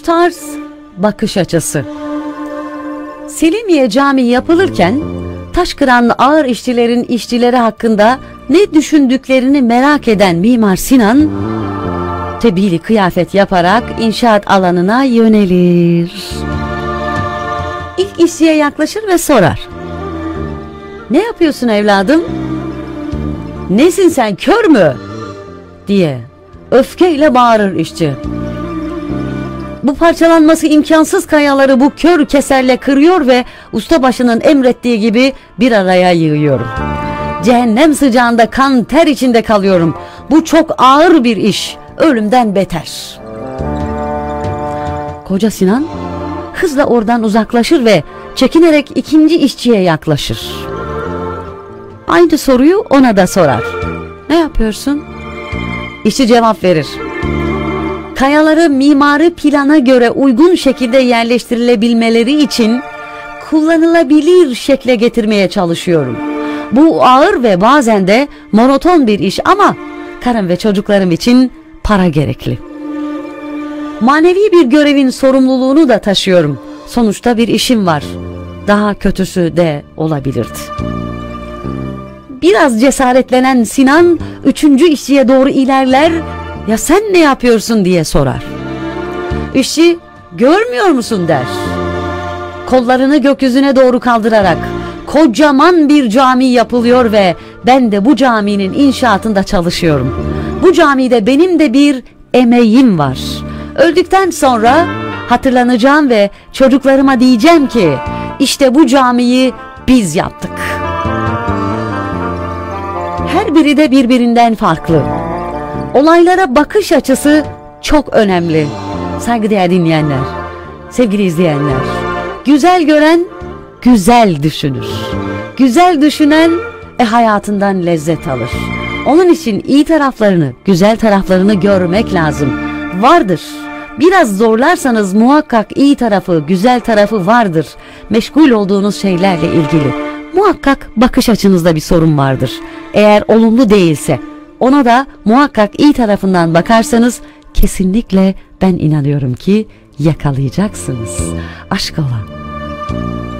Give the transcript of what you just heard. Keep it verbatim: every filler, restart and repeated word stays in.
tarz, bakış açısı. Selimiye Camii yapılırken taşkıran ağır işçilerin işçileri hakkında ne düşündüklerini merak eden Mimar Sinan, tebili kıyafet yaparak inşaat alanına yönelir. İlk işçiye yaklaşır ve sorar: "Ne yapıyorsun evladım? Nesin sen, kör mü?" diye öfkeyle bağırır işçi. Bu parçalanması imkansız kayaları bu kör keserle kırıyor ve ustabaşının emrettiği gibi bir araya yığıyorum. Cehennem sıcağında kan ter içinde kalıyorum. Bu çok ağır bir iş, ölümden beter. Koca Sinan hızla oradan uzaklaşır ve çekinerek ikinci işçiye yaklaşır. Aynı soruyu ona da sorar. "Ne yapıyorsun?" İşçi cevap verir: "Kayaları mimari plana göre uygun şekilde yerleştirilebilmeleri için kullanılabilir şekle getirmeye çalışıyorum. Bu ağır ve bazen de monoton bir iş ama karım ve çocuklarım için para gerekli. Manevi bir görevin sorumluluğunu da taşıyorum. Sonuçta bir işim var. Daha kötüsü de olabilirdi." Biraz cesaretlenen Sinan üçüncü işçiye doğru ilerler, "Ya sen ne yapıyorsun?" diye sorar. İşçi, "Görmüyor musun?" der. Kollarını gökyüzüne doğru kaldırarak, "Kocaman bir cami yapılıyor ve ben de bu caminin inşaatında çalışıyorum. Bu camide benim de bir emeğim var. Öldükten sonra hatırlanacağım ve çocuklarıma diyeceğim ki işte bu camiyi biz yaptık." Her biri de birbirinden farklı. Olaylara bakış açısı çok önemli. Saygıdeğer dinleyenler, sevgili izleyenler, güzel gören güzel düşünür. Güzel düşünen e, hayatından lezzet alır. Onun için iyi taraflarını, güzel taraflarını görmek lazım. Vardır. Biraz zorlarsanız muhakkak iyi tarafı, güzel tarafı vardır. Meşgul olduğunuz şeylerle ilgili. Muhakkak bakış açınızda bir sorun vardır. Eğer olumlu değilse ona da muhakkak iyi tarafından bakarsanız kesinlikle ben inanıyorum ki yakalayacaksınız. Aşk olan.